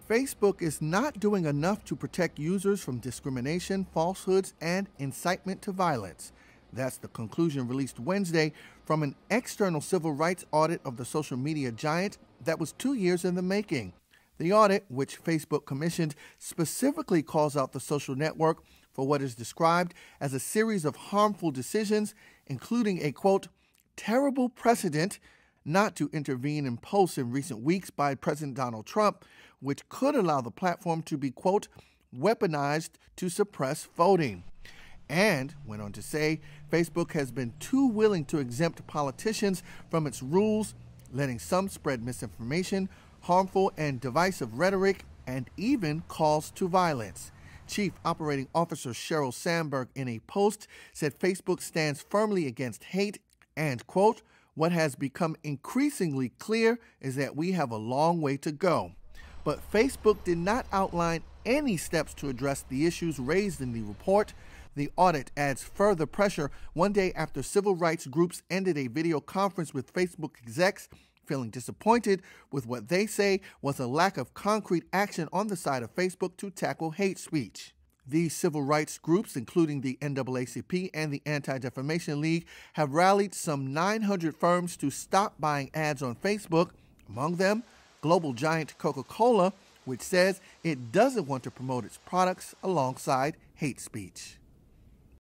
Facebook is not doing enough to protect users from discrimination, falsehoods, and incitement to violence. That's the conclusion released Wednesday from an external civil rights audit of the social media giant that was 2 years in the making. The audit, which Facebook commissioned, specifically calls out the social network for what is described as a series of harmful decisions, including a, quote, terrible precedent not to intervene in posts in recent weeks by President Donald Trump, which could allow the platform to be, quote, weaponized to suppress voting. And went on to say Facebook has been too willing to exempt politicians from its rules, letting some spread misinformation, harmful and divisive rhetoric, and even calls to violence. Chief Operating Officer Sheryl Sandberg, in a post, said Facebook stands firmly against hate and, quote, what has become increasingly clear is that we have a long way to go. But Facebook did not outline any steps to address the issues raised in the report. The audit adds further pressure one day after civil rights groups ended a video conference with Facebook execs, feeling disappointed with what they say was a lack of concrete action on the side of Facebook to tackle hate speech. These civil rights groups, including the NAACP and the Anti-Defamation League, have rallied some 900 firms to stop buying ads on Facebook, among them global giant Coca-Cola, which says it doesn't want to promote its products alongside hate speech.